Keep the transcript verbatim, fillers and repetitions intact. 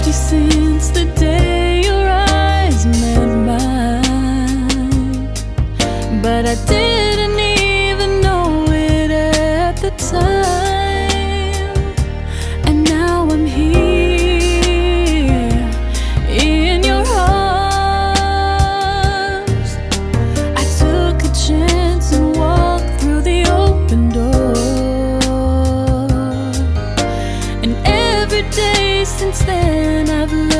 since the day your eyes met mine, but I didn't even know it at the time. And now I'm here in your arms. I took a chance and walked through the open door, and every day since then I've